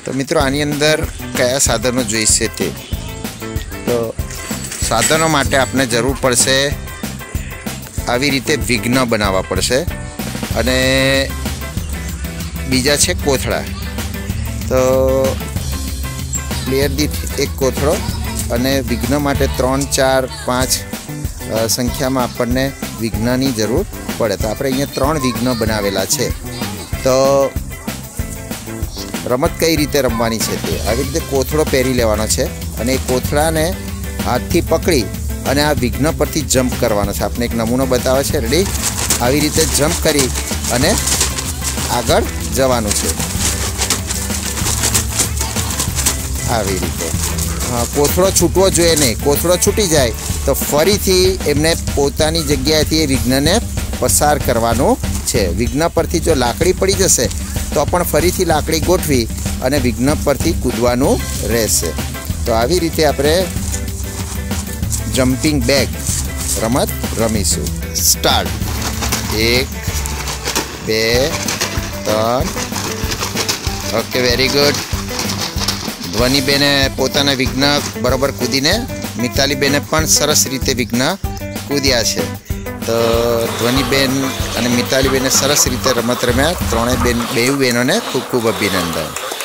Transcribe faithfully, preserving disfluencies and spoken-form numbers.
तो मित्रों आनी अंदर कया साधनों जोईशे ते तो साधनों माटे आपने जरूर पड़शे आवी रीते विघ्न बनावा पड़शे अने बीजा छे कोथळा। तो प्लेयर दीठ एक कोथळो अने विघ्न माटे त्रण चार पांच संख्या में आपने विघ्न की जरूर पड़े। तो आपणे अहींया त्रण विघ्न बनावेला छे। तो रमत कई रीते रमवानी छे ते आवी रीते कोथळो पहेरी लेवानो छे अने कोथळाने हाथथी पकड़ी अने आ विघ्न परथी जम्प करवानो छे। आपने एक नमूनो बतावे छे। रेडी? आवी रीते जम्प करी अने आगळ जवानुं छे। आवी रीते हाँ, कोथळो छूटવો જોઈએ नहीं। कोथळो छूटी जाए तो फरीथी एमने पोतानी जग्याएथी विघ्नने पसार करवानुं छे। विघ्न परथी जो लाकड़ी पड़ी जशे तो पण फरीथी लाकड़ी गोठवी अने विघ्न परथी कूदवानुं रहेशे। तो आवी रीते आपणे जम्पिंग बेग रमत रमीशुं। स्टार्ट। एक बे त्रण। Okay, very good. ध्वनिबेने पोताना विघ्न बराबर कूदीने मितालीबेने पण सरस रीते विघ्न कूद्या छे। तो ध्वनिबेन अने मितालीबेने सरस रीते रमत रम्या। त्रणेय बेन बेय बेनोने खूब खूब अभिनंदन।